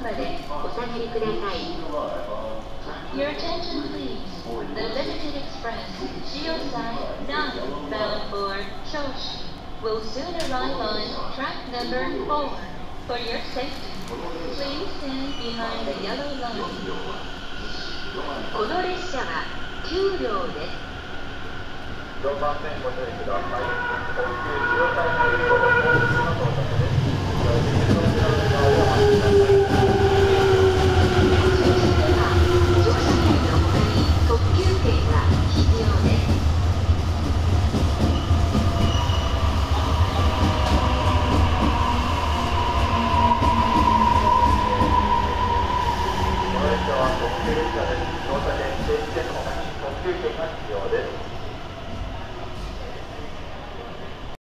までお下がりください。Your attention please. The Limited Express Shiosai 9 bound for Shoshi will soon arrive on track number 4. For your safety, please stand behind the yellow line. この列車は9両です。4番線ご注意ください。特急潮西線